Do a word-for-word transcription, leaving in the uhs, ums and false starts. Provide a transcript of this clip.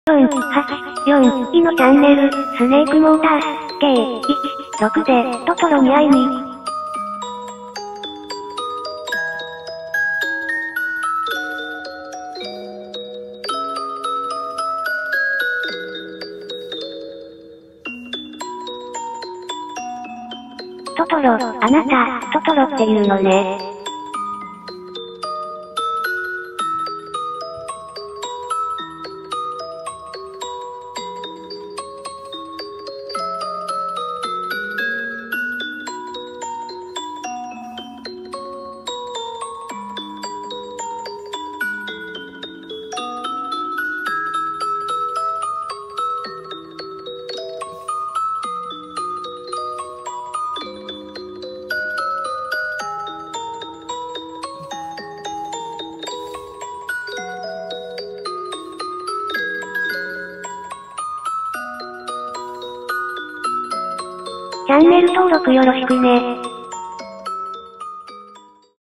よん、はち、よん、いのチャンネル、スネークモータース、ケー、いち、ろくで、トトロに会いに。トトロ、あなた、トトロって言うのね。チャンネル登録よろしくね。